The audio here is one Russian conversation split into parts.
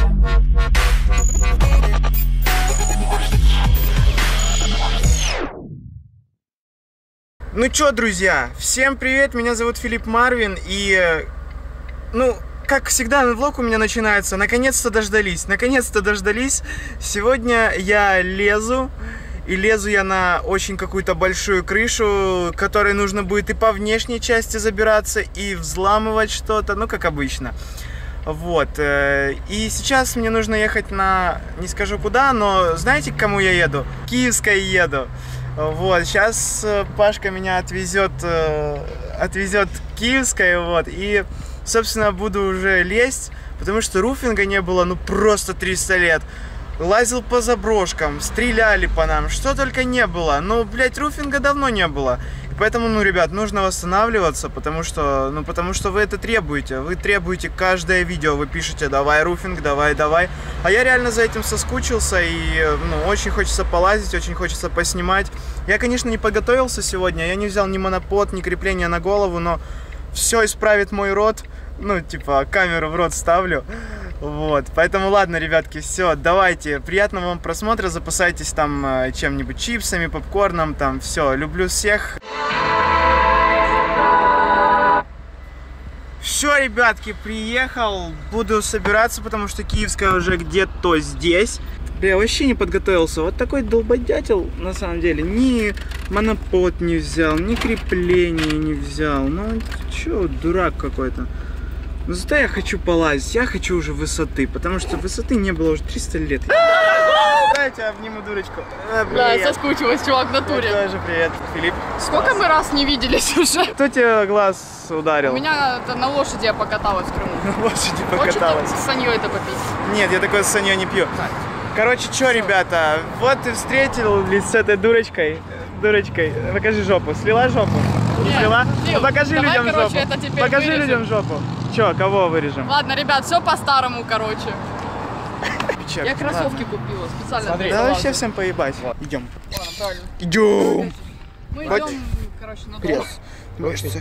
Ну чё, друзья, всем привет, меня зовут Филипп Марвин, и, ну, как всегда, влог у меня начинается, наконец-то дождались. Сегодня я лезу, и лезу я на очень какую-то большую крышу, которой нужно будет и по внешней части забираться, и взламывать что-то, ну, как обычно. Вот, и сейчас мне нужно ехать на, не скажу куда, но знаете, к кому я еду? Киевской еду. Вот, сейчас Пашка меня отвезет к Киевской, вот, и, собственно, буду уже лезть, потому что руфинга не было, ну, просто 300 лет. Лазил по заброшкам, стреляли по нам, что только не было, но, блядь, руфинга давно не было. И поэтому, ну, ребят, нужно восстанавливаться, потому что вы это требуете. Вы требуете каждое видео, вы пишете: давай руфинг, давай. А я реально за этим соскучился, и, ну, очень хочется полазить, очень хочется поснимать. Я, конечно, не подготовился сегодня, я не взял ни монопод, ни крепления на голову, но все исправит мой рот. Ну, типа, камеру в рот ставлю. Вот, поэтому ладно, ребятки, все, давайте, приятного вам просмотра, запасайтесь там чем-нибудь, чипсами, попкорном, там, все, люблю всех. Все, ребятки, приехал, буду собираться, потому что Киевская уже где-то здесь. Я вообще не подготовился, вот такой долбодятел, на самом деле, ни монопод не взял, ни крепление не взял, ну, чё, дурак какой-то. Но зато я хочу полазить, я хочу уже высоты, потому что высоты не было уже 300 лет. Дайте обниму дурочку. Да, я соскучилась, чувак, в натуре. Тоже привет, Филипп. Сколько мы раз не виделись уже? Кто тебе глаз ударил? У меня на лошади я покаталась в Крыму. На лошади покаталась. Хочешь с Саней это попить? Нет, я такое с Саней не пью. Так. Короче, что, ребята, вот ты встретились с этой дурочкой. Покажи жопу. Слила жопу? Не слила? Ну, покажи людям жопу. Покажи людям жопу. Че, кого вырежем? Ладно, ребят, все по-старому, короче. Я кроссовки купила специально. Смотри, да вообще всем поебать. Идем. Ладно, правильно. Идем. Мы идем, короче, на дом. Мышцы.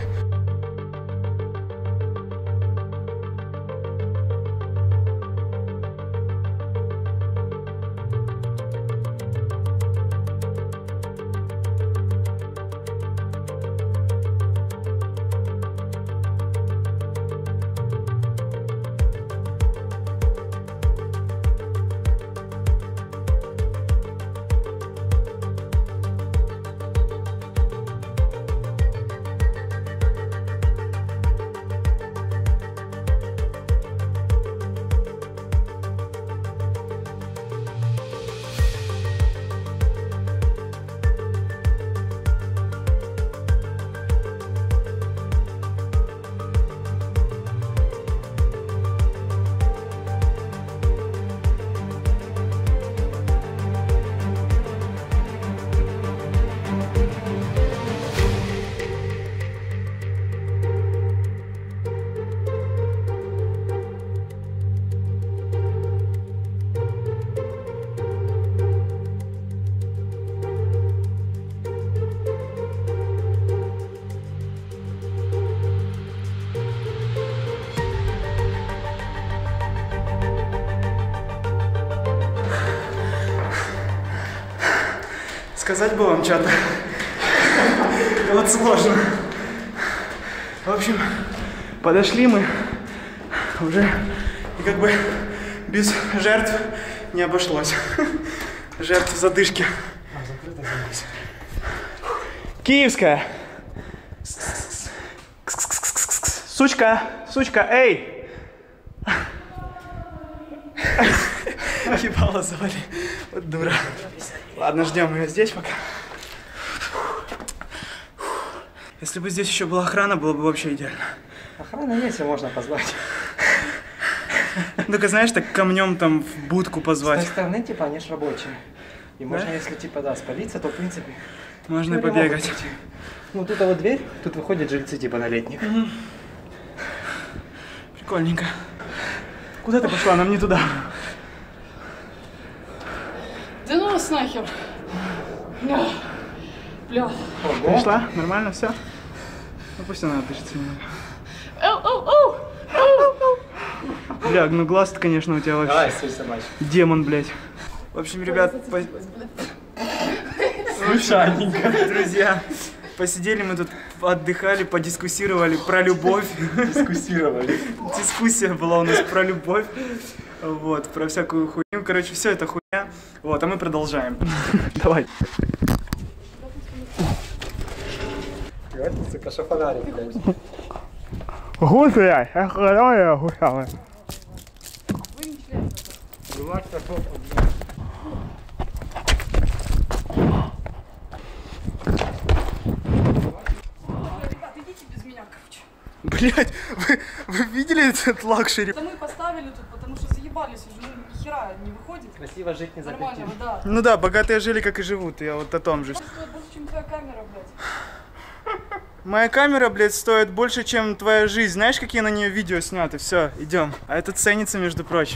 Сказать бы вам что-то. Вот сложно. В общем, подошли мы уже, и как бы без жертв не обошлось. Жертв задышки. Киевская. Сучка, эй! Ебало завали. Вот дура. Ладно, ждем ее здесь пока. Если бы здесь еще была охрана, было бы вообще идеально. Охрана есть, и можно позвать. Только знаешь, так камнем там в будку позвать. С той стороны, типа, они ж рабочие. И можно, если, типа, да, спалиться, то, в принципе... Можно и побегать. Ну, тут вот дверь, тут выходят жильцы, типа, на летних. Прикольненько. Куда ты пошла? Нам не туда. Да ну вас нахер. Бля. Пришла? Нормально все? Ну пусть она дышится немного. Бля, ну глаз-то, конечно, у тебя вообще. Давай, стой, собачка. Демон, блядь. В общем, ребят, Случайненько. друзья, посидели мы тут, отдыхали, подискуссировали про любовь. Дискуссировали. Дискуссия была у нас про любовь. Вот, про всякую хуйню. Короче, все это хуйня. Вот, а мы продолжаем. Давай. Сука, шафонарик, блядь. Гуся, я хуя гуся. Идите без меня, короче. Блять, вы видели этот лакшери? Это мы поставили тут, потому что заебались уже, ну ни хера не выходит. Красиво жить не запретишь. Нормально, да. Ну да, богатые жили, как и живут. Я вот о том же. Это стоит больше, чем твоя камера, блядь. Моя камера, блядь, стоит больше, чем твоя жизнь. Знаешь, какие на нее видео сняты? Все, идем. А это ценится, между прочим.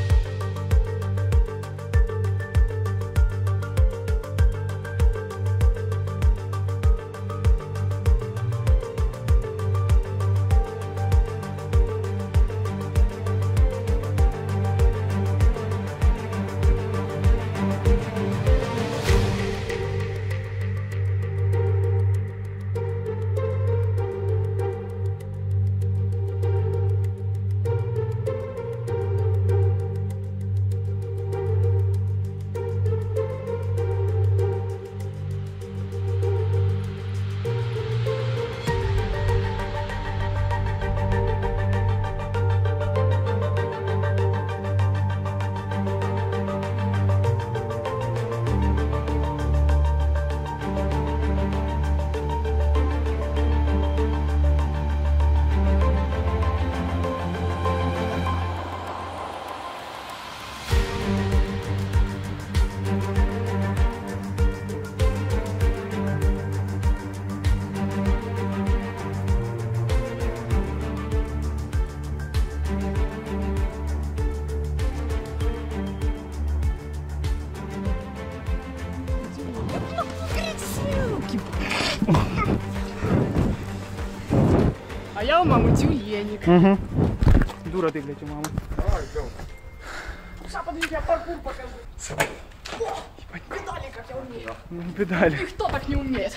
А я у мамы тюленик. Угу. Дура ты, блядь, у мамы. Сейчас, подожди, я паркур покажу. Педали, как я умею. Педали. Никто так не умеет.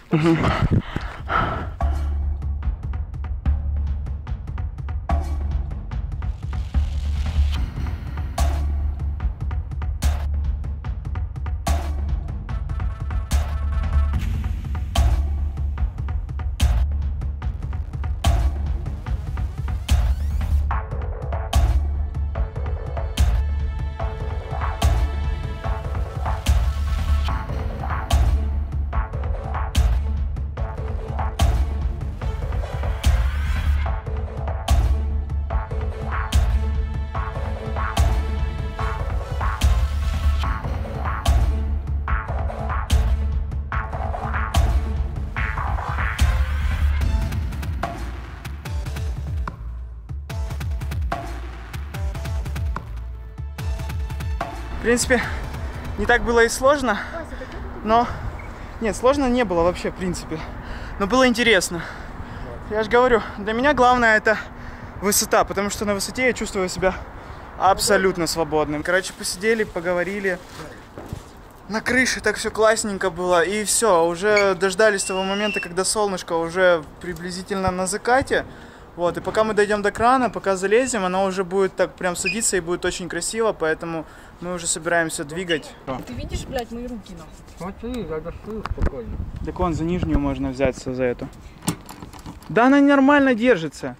В принципе, не так было и сложно, но... Нет, сложно не было вообще, в принципе. Но было интересно. Я же говорю, для меня главное это высота, потому что на высоте я чувствую себя абсолютно свободным. Короче, посидели, поговорили. На крыше так все классненько было. И все, уже дождались того момента, когда солнышко уже приблизительно на закате. Вот, и пока мы дойдем до крана, пока залезем, оно уже будет так прям садиться и будет очень красиво, поэтому мы уже собираемся двигать. Ты видишь, блядь, мои руки, нахуй? Смотри, я достаю спокойно. Так вон за нижнюю можно взяться, за эту. Да она нормально держится.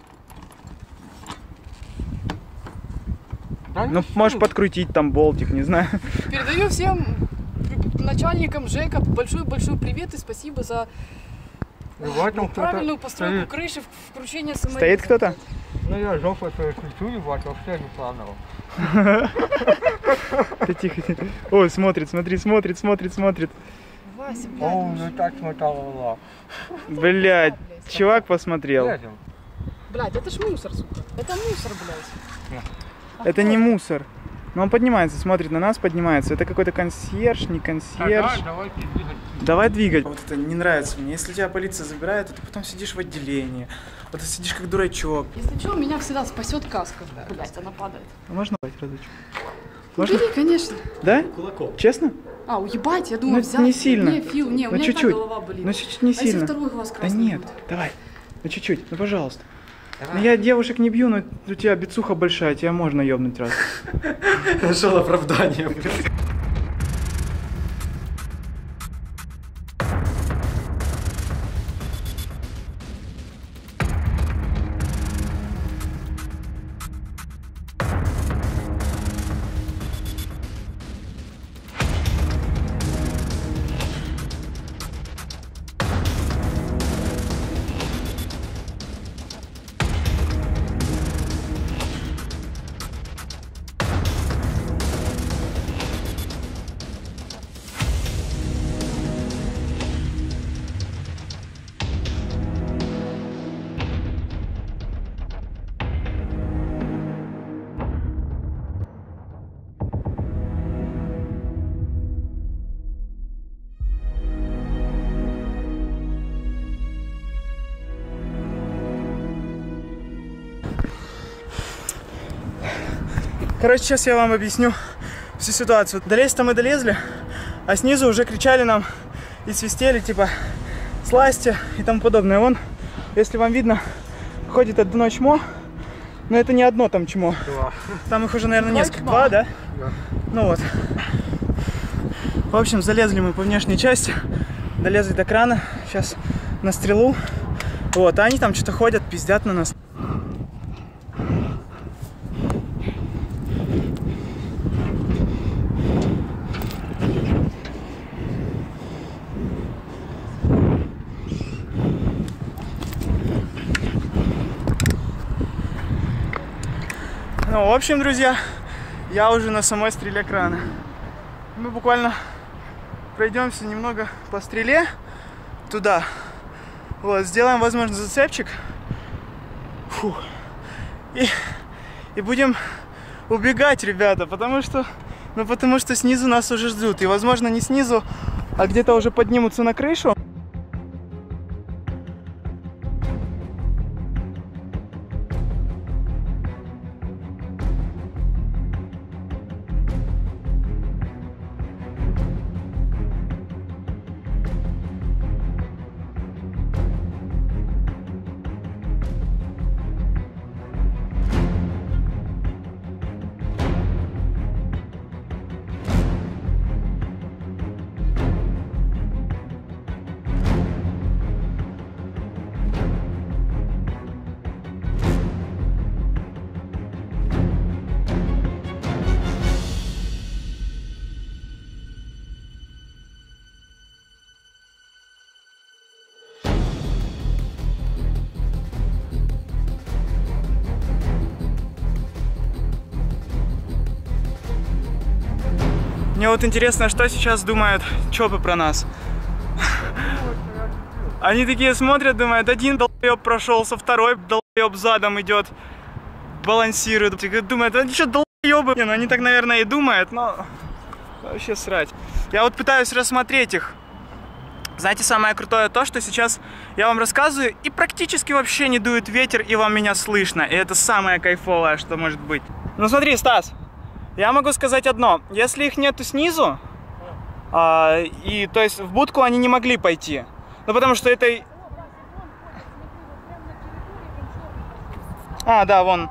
Да Ну, можешь подкрутить там болтик, не знаю. Передаю всем начальникам ЖЭКа большой-большой привет и спасибо за правильную постройку крыши, включение самолета. Стоит кто-то? Ну я жопой свою кричу, ебать, вообще не планово. Ты тихо. Ой, смотрит. Вася, блядь. О, ну так смотала. Блядь, чувак посмотрел. Блядь, это ж мусор, сука. Это мусор, блядь. Это не мусор. Но он поднимается, смотрит на нас, поднимается. Это какой-то консьерж, не консьерж. Давайте двигать. Давай двигать. Вот это не нравится мне. Если тебя полиция забирает, то ты потом сидишь в отделении. Вот ты сидишь как дурачок. Если что, меня всегда спасет каска. Блять, она падает. А можно разочек? Можно? Бери, конечно. Да? Кулаком. Честно? А, уебать, я думаю, Ну, взять. не сильно. Не, Фил, не, у Ну, меня и так чуть-чуть. голова болит. Ну, чуть-чуть не А если сильно. второй глаз Да красный нет, будет? давай. Ну, чуть-чуть, ну, пожалуйста. Давай. Ну, я девушек не бью, но у тебя бицуха большая, тебя можно ёбнуть раз. Нашел оправдание. Короче, сейчас я вам объясню всю ситуацию. Долезть-то мы долезли, а снизу уже кричали нам и свистели, типа, слазьте и тому подобное. Вон, если вам видно, ходит одно чмо, но это не одно там чмо. Два. Там их уже, наверное, Два несколько. чма. Два, да? Да. Ну вот. В общем, залезли мы по внешней части, долезли до крана, сейчас на стрелу. Вот, а они там что-то ходят, пиздят на нас. Ну, в общем, друзья, я уже на самой стреле крана. Мы буквально пройдемся немного по стреле туда. Вот, сделаем, возможно, зацепчик. Фу. И будем убегать, ребята, потому что снизу нас уже ждут. И, возможно, не снизу, а где-то уже поднимутся на крышу. Мне вот интересно, что сейчас думают чопы про нас. Они такие смотрят, думают, один долбоеб прошелся, второй долбоеб задом идет, балансирует. Думают, они что, долбоебы? Не, ну они так, наверное, и думают, но вообще срать. Я вот пытаюсь рассмотреть их. Знаете, самое крутое то, что сейчас я вам рассказываю, и практически вообще не дует ветер, и вам меня слышно. И это самое кайфовое, что может быть. Ну смотри, Стас. Я могу сказать одно, если их нету снизу, то есть в будку они не могли пойти, ну потому что это... А, да, вон.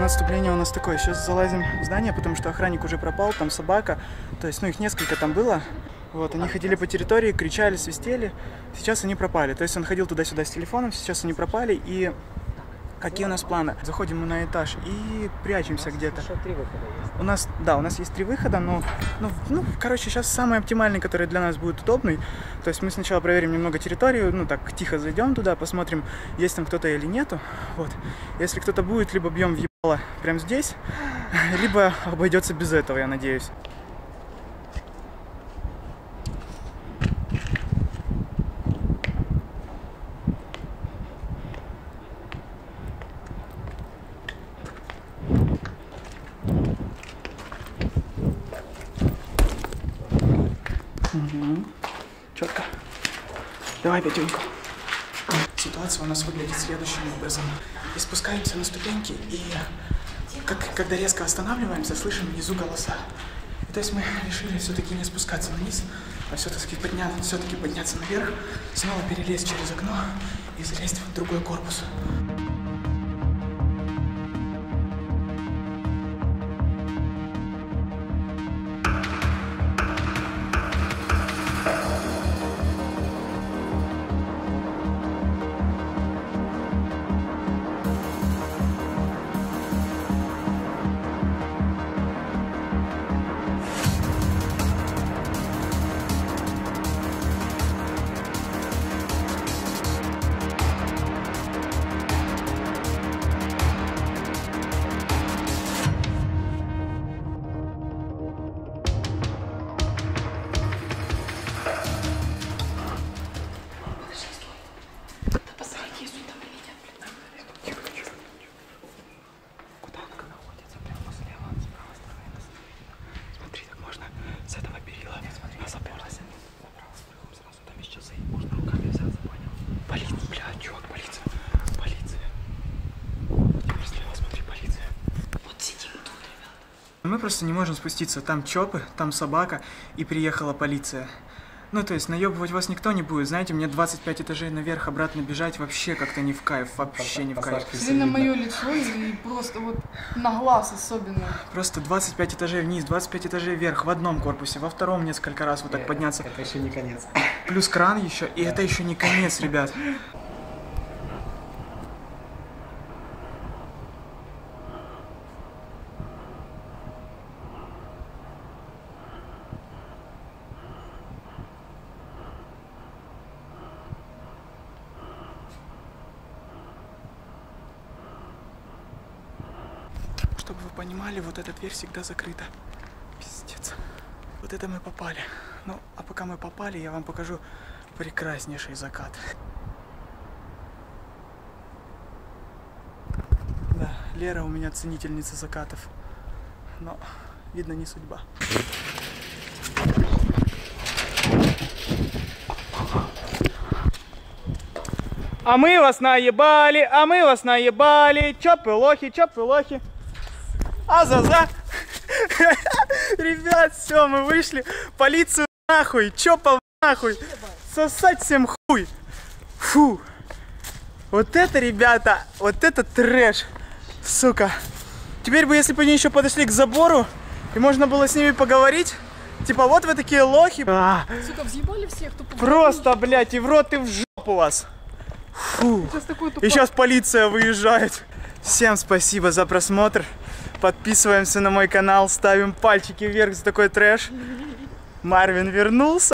наступление у нас такое. Сейчас залазим в здание, потому что охранник уже пропал, там собака. То есть, ну, их несколько там было. Вот, они ходили по территории, кричали, свистели. Сейчас они пропали. То есть он ходил туда-сюда с телефоном, сейчас они пропали. И какие у нас планы? Заходим мы на этаж и прячемся где-то. Еще 3 выхода есть. У нас, да, у нас есть 3 выхода, но, короче, сейчас самый оптимальный, который для нас будет удобный. То есть мы сначала проверим немного территорию, ну, так, тихо зайдем туда, посмотрим, есть там кто-то или нету. Вот. Если кто-то будет, либо бьем в ебало прямо здесь, либо обойдется без этого, я надеюсь. Угу. Четко. Давай пятюньку. Ситуация у нас выглядит следующим образом. И спускаемся на ступеньки, и когда резко останавливаемся, слышим внизу голоса. И, то есть мы решили все-таки не спускаться вниз, а все-таки подняться наверх, снова перелезть через окно и залезть в другой корпус. Мы просто не можем спуститься. Там ЧОПы, там собака, и приехала полиция. Ну, то есть, наебывать вас никто не будет. Знаете, мне 25 этажей наверх, обратно бежать вообще как-то не в кайф. Вообще не в кайф. Смотри на мое лицо и просто вот на глаз особенно. Просто 25 этажей вниз, 25 этажей вверх в одном корпусе, во втором несколько раз вот так подняться. Это еще не конец. Плюс кран еще, и это еще не конец, ребят. Чтобы вы понимали, вот эта дверь всегда закрыта. Пиздец. Вот это мы попали. Ну, а пока мы попали, я вам покажу прекраснейший закат. Да, Лера у меня ценительница закатов. Но, видно, не судьба. А мы вас наебали, а мы вас наебали. Чопы лохи, чопы лохи. А-за-за! Ребят, все, мы вышли. Полицию нахуй, чопов нахуй. Сосать всем хуй. Фу. Вот это, ребята, вот это трэш. Сука. Теперь бы, если бы они еще подошли к забору, и можно было с ними поговорить. Типа, вот вы такие лохи. Сука, взъебали всех, кто просто, блядь, и в рот, и в жопу вас. Фу. И сейчас полиция выезжает. Всем спасибо за просмотр. Подписываемся на мой канал, ставим пальчики вверх за такой трэш. Марвин вернулся.